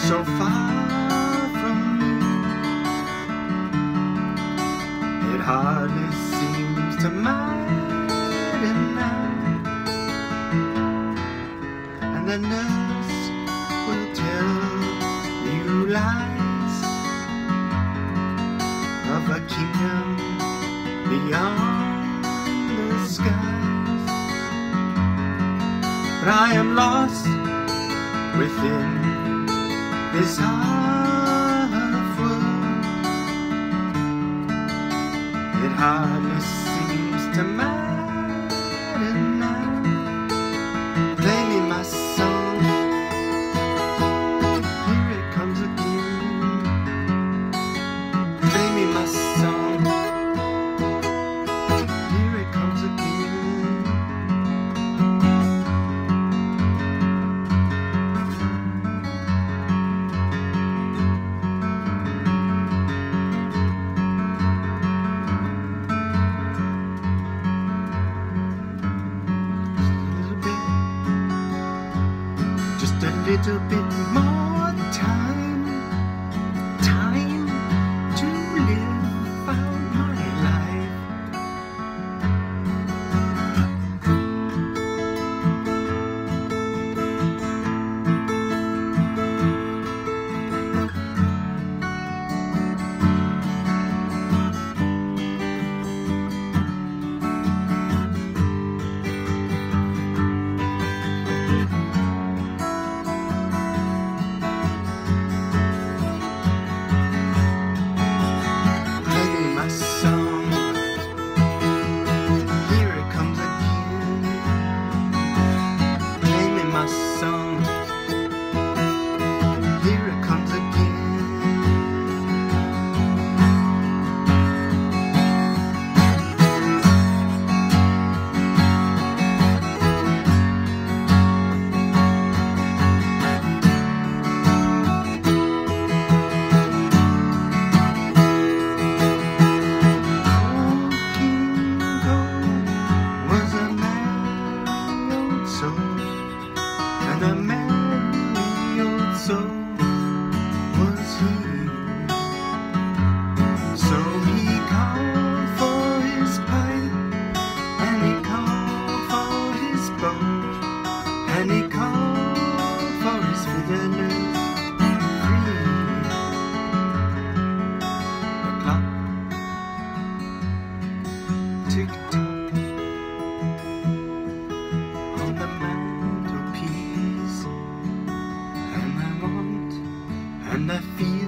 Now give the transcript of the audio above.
so far from me. It hardly seems to matter now, and the nurse will tell you lies of a kingdom beyond the skies. But I am lost within this half-world. It hardly seems to matter now. Play me my song, here it comes again. Play me my song, here it comes again. Just a little bit more time to live out my life. And a merry old soul was he. So he called for his pipe, and he called for his bow, and he called for his fiddlers free. The clock tick-tock on the mantelpiece, and I want and I feel